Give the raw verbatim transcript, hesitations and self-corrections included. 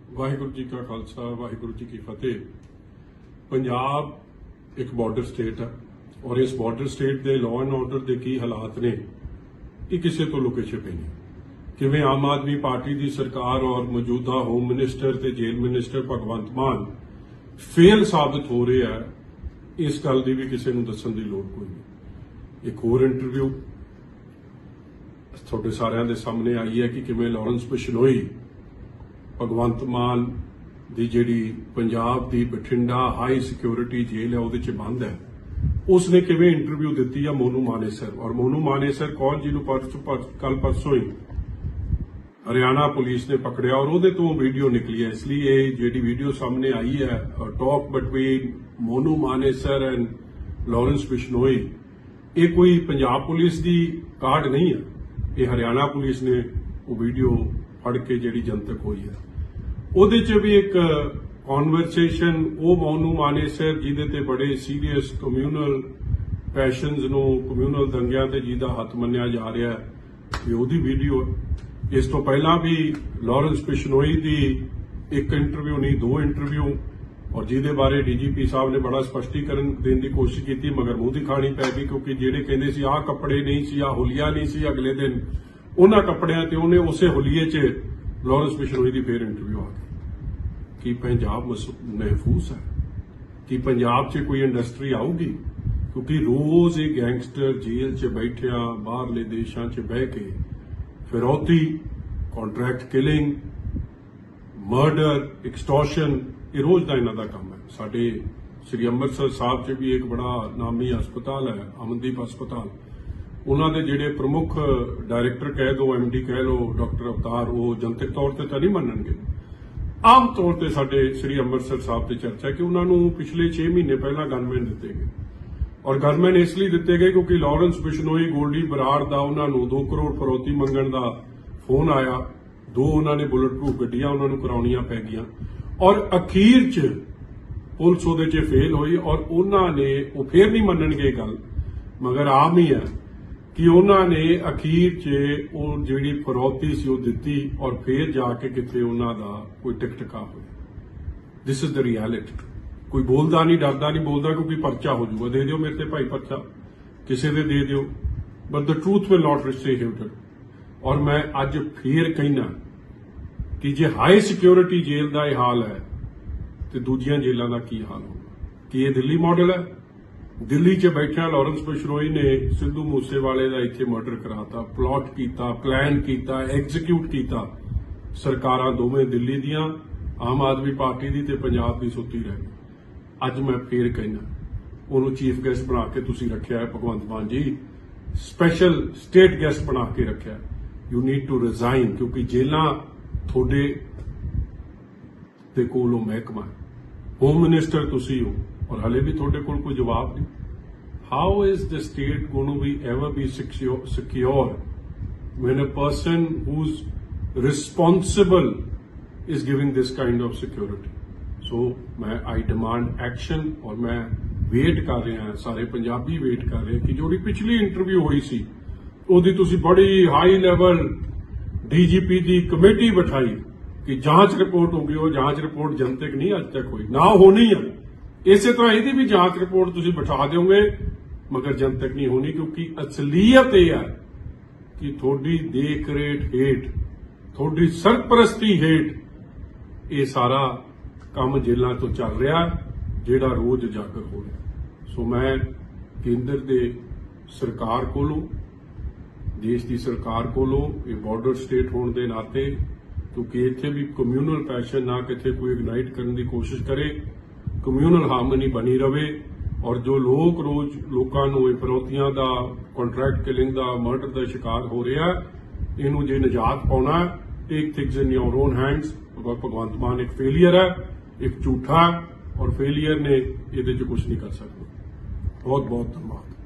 वाहिगुरू जी का खालसा वाहिगुरू जी की फतेह। पंजाब एक बॉर्डर स्टेट है और इस बॉर्डर स्टेट के लॉ एंड ऑर्डर के की हालात ने ये किसी तो लुके छिपे नहीं। किवें आम आदमी पार्टी की सरकार और मौजूदा होम मिनिस्टर ते jail minister Bhagwant Mann fail साबित हो रहे हैं, इस गल की भी किसी को दसन की लोड़ कोई नहीं। एक होर इंटरव्यू थोड़े सारिਆਂ ਦੇ सामने आई है कि किवें लॉरेंस बिश्नोई भगवंत मान की जिहड़ी पंजाब की बठिंडा हाई सिक्योरिटी जेल है उहदे च बंद है, उसने किवें इंटरव्यू दी है मोनू मानेसर। और मोनू मानेसर कौन जिन्होंने परसों पर, कल परसों ही हरियाणा पुलिस ने पकड़िया और उहदे तो वीडियो निकली है। इसलिए ये जिहड़ी वीडियो सामने आई है talk between Monu Manesar and Lawrence Bishnoi, ये कोई पंजाब पुलिस की कार्ड नहीं है, ये हरियाणा पुलिस ने वो वीडियो फड़ के जिहड़ी जनतक हुई है। उहदे च भी एक कॉन्वरसेशन वो मोनू मानेसर जिहदे ते बड़े सीरीयस कम्यूनल पैशनस नूं कम्यूनल दंगियां ते जिहदा हथ मन्निया जा रहा है, ये उहदी वीडियो है। इस तो पहला भी लॉरेंस बिश्नोई की एक इंटरव्यू नहीं दो इंटरव्यू और जिहदे बारे डीजीपी साहब ने बड़ा स्पष्टीकरण देने की कोशिश की, मगर मूँह दी खानी पै गई क्योंकि जिहड़े कहंदे सी आह कपड़े नहीं सी, आह हुलिया नहीं सी, अगले दिन उन्हां कपड़ियां ते उहने उसे हुलिये च लॉरेंस बिश्नोई की फिर इंटरव्यू आ गई। कि पंजाब महफूज है, कि पंजाब च कोई इंडस्ट्री आऊगी? क्योंकि रोज ये गैंगस्टर जेल च बैठिया बाहरले देशों च बह के फिरौती, कॉन्ट्रैक्ट किलिंग, मर्डर, एक्सटॉर्शन, ये रोज का इन्हों का काम है। साडे श्री अमृतसर साहब च भी एक बड़ा नामी हस्पताल है अमनदीप हस्पताल, उन्होंने जिहड़े प्रमुख डायरैक्टर कह दो एम डी कह लो डॉक्टर अवतार, वो जनतक तौर पर तो नहीं मनणगे। आम तौर पर साडे श्री अमृतसर साहब की चर्चा है कि उन्होंने पिछले छे महीने पहला गनमैन दिते गए और गनमैन इसलिए दिते गए क्योंकि लॉरेंस बिश्नोई गोल्डी बराड़ का उन्होंने दो करोड़ फरौती मंगण का फोन आया, दो उन्होंने बुलेट प्रूफ गड्डियां उन्होंने कराउणियां पै गईयां और अखीर च पुलिस उहदे च फेल हुई और उन्होंने वो फिर नहीं मनणगे गल, मगर आम ही है कि उन्होंने अखीर च वो जिहड़ी फरौती सी वो दित्ती और फिर जाके किथे उन्हां दा कोई टिकटका होया। This is the reality. कोई बोलदा नहीं, डरदा नहीं बोलदा क्योंकि परचा हो जाऊगा, दे दिओ मेरे ते भाई परचा, किसी दे दे दिओ, but the truth will not stay hidden. और मैं अज फिर कहना कि जे हाई सिक्योरिटी जेल का यह हाल है तो दूजियां जेलों का की हाल होगा। कि यह दिल्ली मॉडल है? दिल्ली च बैठा लॉरेंस बिश्नोई ने सिद्धू मूसेवाले का इत्थे मर्डर कराता, प्लॉट किया, प्लान किया, एग्जीक्यूट किया। सरकारां दोवें दिल्ली दियां, आम आदमी पार्टी की ते पंजाब की सुत्ती रह गई। अज मैं फिर कहना उन्होंने चीफ गेस्ट बना के तुसीं रखिया है भगवंत मान जी, स्पैशल स्टेट गेस्ट बना के रखिया। यू नीड टू रिजाइन क्योंकि जेलां थोड़े दे कोल महकमा है, होम मिनिस्टर तुसीं हो और हले भी थोड़े कोल कोई जवाब नहीं। How is the state going to be ever be secure when a person who is responsible is giving this kind of security? So मैं आई डिमांड एक्शन और मैं वेट कर रहा हैं, सारे पंजाबी वेट कर रहे हैं कि जो पिछली इंटरव्यू हुई सी उहदी तुसीं बड़ी हाई लैवल डीजीपी की कमेटी बिठाई कि जांच रिपोर्ट होगी, वो जांच रिपोर्ट जनतक नहीं अज तक हुई, ना होनी है। इसे तरह यदि भी जांच रिपोर्ट तुसीं बिठा दोगे मगर जनतक नहीं होनी, क्योंकि असलीयत यह है कि थोड़ी देख रेख हेठ, थोड़ी सरपरस्ती हेठ ये सारा काम जेलों तो चल रहा जिहड़ा रोज उजागर हो रहा। सो मैं केंद्र दे सरकार कोलों, देश की सरकार कोलों, ये बॉर्डर स्टेट होने के नाते, क्योंकि इत्थे भी कम्यूनल पैशन ना किथे कोई इग्नाइट करने की कोशिश करे, कम्यूनल हारमनी बनी रहे और जो लोग रोज लोगों को फिरौतियां का, कॉन्ट्रैक्ट किलिंग का, मर्डर का शिकार हो रहा है, इनू जे निजात पाना है, take things in your own hands. Bhagwant Mann एक फेलियर है, एक झूठा है और फेलियर ने ये कुछ नहीं कर सकता। बहुत बहुत धन्यवाद।